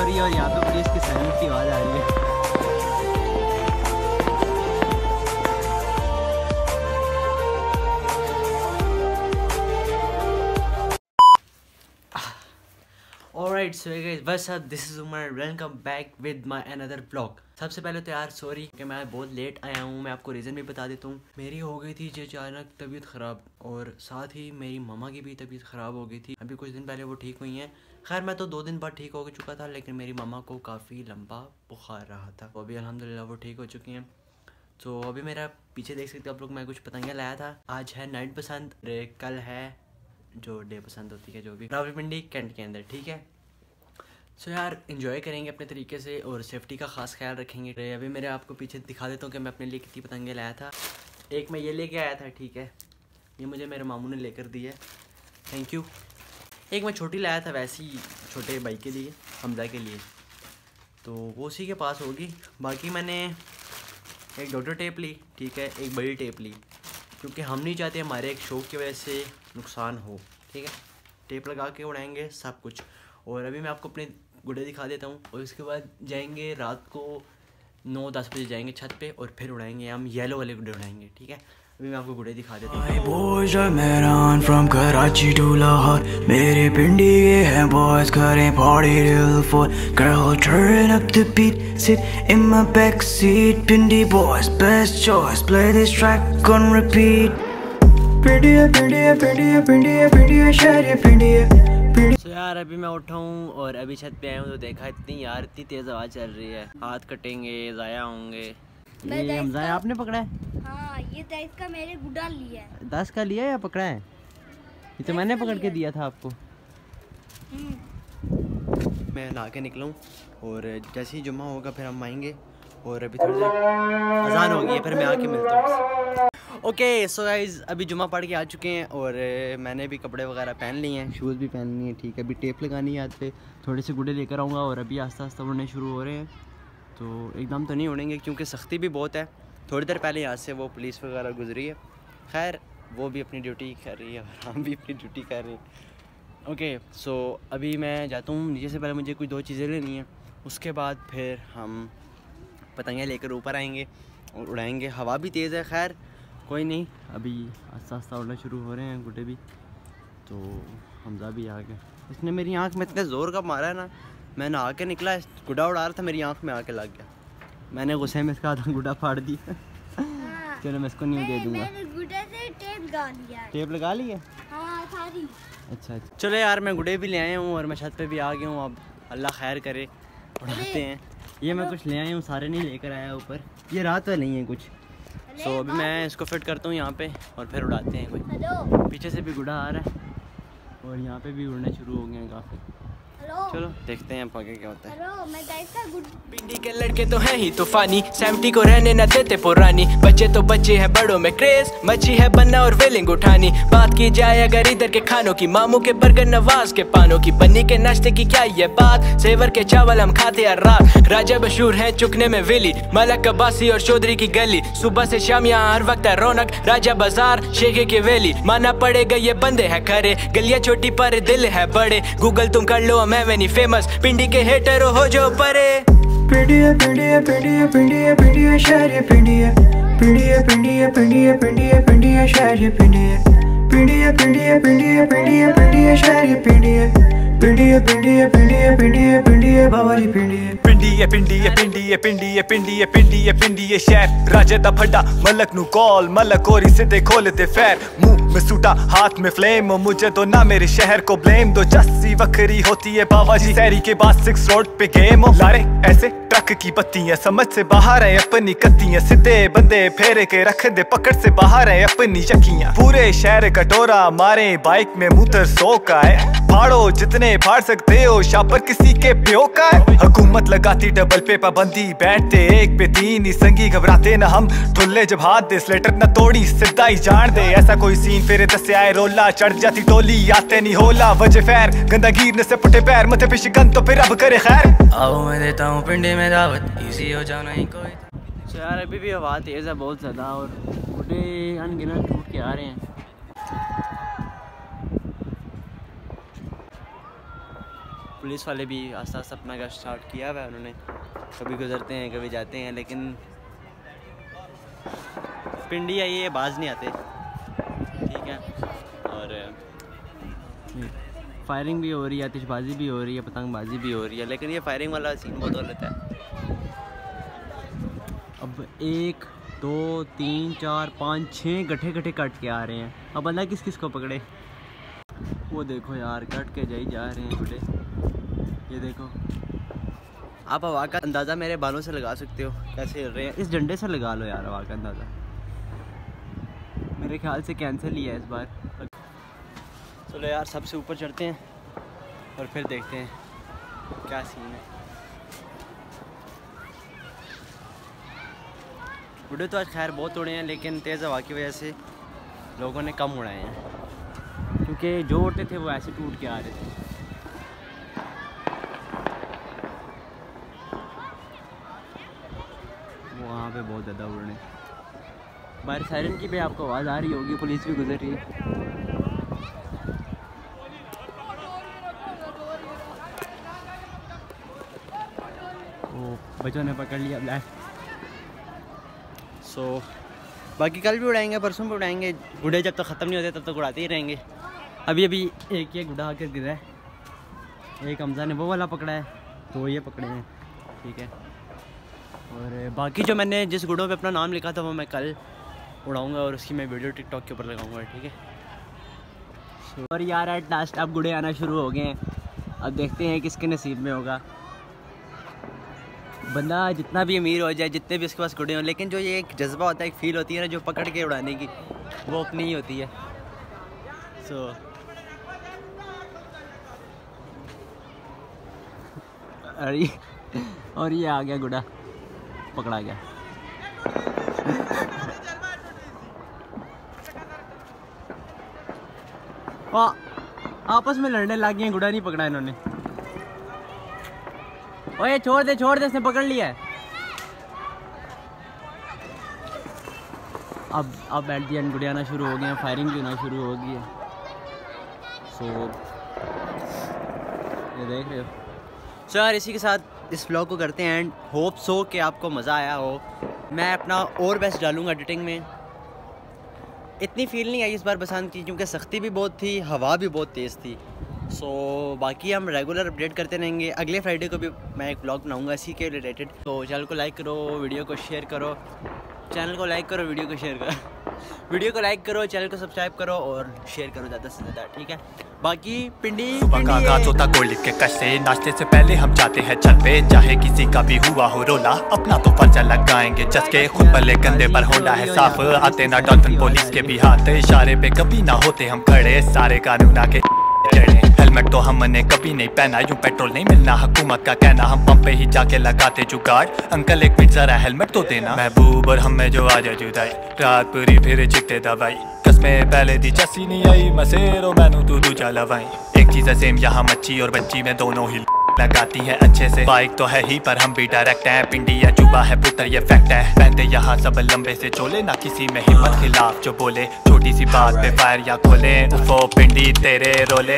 रही है और यहाँ पे पुलिस की साइरन की आवाज़ आ रही है। Alright, so guys, what's up? This is Umar. Welcome back with my another vlog. सबसे पहले तो यार सॉरी कि मैं बहुत लेट आया हूँ। मैं आपको रीज़न भी बता देता हूँ। मेरी हो गई थी जो अचानक तबीयत ख़राब, और साथ ही मेरी मामा की भी तबीयत ख़राब हो गई थी। अभी कुछ दिन पहले वो ठीक हुई हैं। खैर मैं तो 2 दिन बाद ठीक हो चुका था, लेकिन मेरी मामा को काफ़ी लंबा बुखार रहा था। वो अभी अल्हम्दुलिल्लाह वो ठीक हो चुकी हैं। तो अभी मेरा पीछे देख सकते हो आप लोग, मैं कुछ पतंगे लाया था। आज है नाइट पसंद, कल है जो डे पसंद होती है, जो भी रावलपिंडी कैंट के अंदर, ठीक है। सो यार इन्जॉय करेंगे अपने तरीके से और सेफ्टी का ख़ास ख्याल रखेंगे। अभी मेरे आपको पीछे दिखा देता हूँ कि मैं अपने लिए कितनी पतंगे लाया था। एक मैं ये लेके आया था, ठीक है, ये मुझे मेरे मामू ने लेकर दी है, थैंक यू। एक मैं छोटी लाया था वैसी छोटे भाई के लिए, हमजा के लिए, तो वो उसी के पास होगी। बाकी मैंने एक डॉक्टर टेप ली, ठीक है, एक बड़ी टेप ली, क्योंकि हम नहीं चाहते हमारे एक शौक की वजह से नुकसान हो, ठीक है। टेप लगा के उड़ाएंगे सब कुछ। और अभी मैं आपको अपने गुड्डे दिखा देता हूँ, और उसके बाद जाएंगे रात को 9-10 बजे जाएंगे छत पे, और फिर उड़ाएंगे हम येलो वाले गुड्डे उड़ाएंगे, ठीक है। अभी मैं आपको गुड्डे दिखा देता हूँ। boys are Mehran from Karachi to Lahore. मेरे पिंडी के हैं boys, करें party till 4. Girl turn up the beat, sit in my back seat. Pindi boys best choice, play this track on repeat. पिंडिया पिंडिया पिंडिया पिंडिया पिंडिया शहर पिंडिया। तो यार अभी मैं उठा हूँ और अभी छत पे आया हूँ, तो देखा इतनी तेज़ आवाज़ चल रही है, हाथ कटेंगे, ज़ाया होंगे। ये हमजा आपने पकड़ा है? हाँ, ये 10 का मैंने गुड्डा लिया है। 10 का लिया या पकड़ा है? ये तो मैंने पकड़ के दिया था आपको। मैं नहा के निकला हूँ, और जैसे ही जुम्मा होगा फिर हम आएंगे, और अभी थोड़ी देर अजान हो गई है, फिर मैं आके मिलता हूँ। ओके सो गाइज अभी जुम्मा पढ़ के आ चुके हैं, और मैंने भी कपड़े वगैरह पहन लिए हैं, शूज़ भी पहन लिए हैं, ठीक है। अभी टेप लगानी है हाथ पे, थोड़े से गुड्डे लेकर आऊँगा, और अभी आस्ता आस्ता उड़ने शुरू हो रहे हैं। तो एकदम तो नहीं उड़ेंगे क्योंकि सख्ती भी बहुत है। थोड़ी देर पहले यहाँ से वो पुलिस वगैरह गुजरी है, खैर वो भी अपनी ड्यूटी कर रही है और हम भी अपनी ड्यूटी कर रहे हैं। ओके सो अभी मैं जाता हूँ नीचे से, पहले मुझे कुछ 2 चीज़ें लेनी हैं, उसके बाद फिर हम पतंगे लेकर ऊपर आएंगे और उड़ाएंगे। हवा भी तेज़ है, खैर कोई नहीं, अभी आस्ता आस्ता उड़ना शुरू हो रहे हैं गुड्डे भी। तो हमजा भी आ गया, इसने मेरी आंख में इतने ज़ोर का मारा है ना, मैं नहा के निकला, गुड्डा उड़ा रहा था, मेरी आंख में आके लग गया। मैंने गुस्से में इसका आधा गुड्डा फाड़ दिया। चलो मैं इसको न्यू दे दूँगा। मैंने गुड्डे से टेप लगा लिया है। टेप लगा ली है? हाँ सारी। अच्छा चलो यार मैं गुड्डे भी ले आया हूँ, और मैं छत पे भी आ गया हूँ। अब अल्लाह खैर करे, उड़ाते हैं। ये मैं कुछ ले आया हूँ, सारे नहीं लेकर आया ऊपर, ये रात तो नहीं है कुछ। सो अभी मैं इसको फिट करता हूँ यहाँ पे, और फिर उड़ाते हैं। कोई पीछे से भी गुड्डा आ रहा है, और यहाँ पे भी उड़ने शुरू हो गए हैं काफ़ी। चलो देखते हैं आगे क्या होता है। पिंडी के लड़के तो हैं ही तूफानी, 70 को रहने न देते पुरानी। बच्चे तो बच्चे हैं, बड़ों में क्रेज, मच्छी है बनना और वेलिंग उठानी। बात की जाए अगर इधर के खानों की, मामू के बर्गर नवाज के पानों की, बन्नी के नाश्ते की क्या ये बात, सेवर के चावल हम खाते हर रात। राजा मशहूर है चुकने में वेली, मलक अब्बासी और चौधरी की गली। सुबह से शाम यहाँ हर वक्त है रौनक, राजा बाजार शेखे की वेली। माना पड़ेगा ये बंदे हैं खरे, गलियां छोटी पर दिल है बड़े। गूगल तुम कर लो मैं नहीं फेमस, पिंडी के हेटर हो जो परे। पिंडिया पिंडिया पिंडिया पिंडिया पिंडिया शहर पिंडिया। पिंडिया पिंडिया पिंडिया पिंडिया पिंडिया शहर पिंडिया। पिंडिया पिंडिया पिंडिया पिंडिया पिंडिया शहर पिंडिया। पिंडिया पिंडिया पिंडिया पिंडिया पिंडिया बावाली पिंडिया। पिंडिया पिंडिया पिंडिया पिंडिया पिंडिया पिंडिया पिंडिया शहर, राजे दा फड्डा मलक नु कॉल, मलक और सीधे खोले दे फैर। मुंह में सूटा हाथ में फ्लेम, मुझे तो ना मेरे शहर को ब्लेम दो। जस्सी वक्री होती है बाबा जी, शहरी के बाद 6 रोड पे गेम लारे ऐसे ट्रक की पत्तियां, समझ से बाहर है अपनी कत्तियां। सीधे बंदे फेरे के रख दे, पकड़ से बाहर है अपनी यकियां। पूरे शहर का डोरा मारे, बाइक में मुतर 100 का है। फाड़ो जितने फाड़ सकते हो, शापर किसी के प्यो का है। हुकूमत लगाती डबल पे पाबंदी, बैठते 1 पे 3 ही संगी। घबराते न हम ठुल्ले जब हाथ दे, स्लेटर न तोड़ी सिद्धा ही जान दे। ऐसा कोई सीन फिर दसे आए रोला, चढ़ जाती टोली आते नहीं होला। वजह फैर गंदा गिरने से पुटे पैर, मथे पे शिकन तो फिर अब करे खैर। आओ मैं देता हूँ पिंडी में दावत, इजी हो जाओ नहीं कोई। तो यार अभी भी हवा तेज़ है बहुत ज़्यादा, और गुड्डे अनगिनत टूट के आ रहे हैं। पुलिस वाले भी आस्ता आस्ता अपना गश्त स्टार्ट किया हुआ है उन्होंने। कभी गुजरते हैं कभी जाते हैं, लेकिन पिंडी है ये बाज नहीं आते, ठीक है। और फायरिंग भी हो रही है, आतिशबाजी भी हो रही है, पतंगबाजी भी हो रही है, लेकिन ये फायरिंग वाला सीन बहुत गलत है। अब 1 2 3 4 5 6 गठे गठे कट के आ रहे हैं। अब अल्लाह किस किस को पकड़े। वो देखो यार कट के जा रहे हैं बुढ़े, ये देखो। आप हवा का अंदाज़ा मेरे बालों से लगा सकते हो कैसे हिल रहे हैं। इस डंडे से लगा लो यार हवा का अंदाज़ा। मेरे ख्याल से कैंसिल ही है इस बार। चलो यार सबसे ऊपर चढ़ते हैं और फिर देखते हैं क्या सीन है। बुढ़े तो आज खैर बहुत उड़े हैं, लेकिन तेज़ हवा की वजह से लोगों ने कम उड़ाए हैं, क्योंकि जो उड़ते थे वो ऐसे टूट के आ रहे थे। वहाँ पे बहुत ज़्यादा उड़ रहे हैं। बाहर सायरन की भी आपको आवाज़ आ रही होगी, पुलिस भी गुजर रही है। बच्चों ने पकड़ लिया ब्लैक। बाकी कल भी उड़ाएंगे, परसों भी उड़ाएंगे। गुड्डे जब तक ख़त्म नहीं होते तब तक उड़ाते ही रहेंगे। अभी एक ये गुड्डा आकर गिरा है, एक हमजा ने वो वाला पकड़ा है, तो ये पकड़े हैं, ठीक है। और बाकी जो मैंने जिस गुड्डों पे अपना नाम लिखा था वो मैं कल उड़ाऊँगा और उसकी मैं वीडियो टिकटॉक के ऊपर लगाऊँगा, ठीक है। और यार एट लास्ट अब गुड्डे आना शुरू हो गए हैं। अब देखते हैं किसके नसीब में होगा। बंदा जितना भी अमीर हो जाए, जितने भी उसके पास गुड्डे हों, लेकिन जो ये एक जज्बा होता है, एक फ़ील होती है ना जो पकड़ के उड़ाने की, वो अपनी ही होती है। और ये आ गया गुड्डा, पकड़ा गया। आपस में लड़ने लग गए, गुड्डा नहीं पकड़ा इन्होंने। ओए छोड़ दे इसने पकड़ लिया है। अब एट दी एंड गुड्डे आना शुरू हो गए हैं, फायरिंग भी होना शुरू हो गई है। ये देख रहे हो। यार इसी के साथ इस व्लॉग को करते हैं एंड। होप सो कि आपको मज़ा आया हो। मैं अपना और बेस्ट डालूँगा एडिटिंग में। इतनी फील नहीं आई इस बार बसंत की, क्योंकि सख्ती भी बहुत थी, हवा भी बहुत तेज़ थी। बाकी हम रेगुलर अपडेट करते रहेंगे। अगले फ्राइडे को भी मैं एक व्लॉग बनाऊंगा इसी के रिलेटेड। तो चैनल को लाइक करो, वीडियो को शेयर करो, चैनल को लाइक करो, वीडियो को शेयर करो, वीडियो को लाइक करो, चैनल को सब्सक्राइब करो और शेयर करो ज़्यादा से ज़्यादा, ठीक है। बाकी पिंडी सुबह का आगाज होता गोल्ड के कश से, नाश्ते से पहले हम जाते हैं छत पे, चाहे किसी का भी हुआ हो रोला, अपना तो फर्ज लगाएंगे जसके, खुद भले कंधे पर होना है साफ, आते ना डॉल्फिन पुलिस के भी हाथ, इशारे पे कभी ना होते हम खड़े, सारे कानून आके हेलमेट तो हमने कभी नहीं पहना, यूं पेट्रोल नहीं मिलना हुकूमत का कहना, हम पंप पे ही जाके लगाते जुगाड़, अंकल एक मिनट जरा हेलमेट तो देना, महबूब और हमें जो आ जाए जुदाई, रात पूरी फिर चिकते दवाई, कसमें पहले दी चस्सी नहीं आई, मसेरो मैनू तू दूजा लवाई, एक चीज है सेम यहाँ मच्छी और बच्ची में दोनों ही लगाती है अच्छे से, बाइक तो है ही पर हम भी डायरेक्ट हैं, पिंडी या चुबा है पुत्र ये फैक्ट है, पहनते यहाँ सब लंबे से चोले, ना किसी में हिम्मत खिलाफ जो बोले, छोटी सी बात पे फायर या खोले, उफो पिंडी तेरे रोले।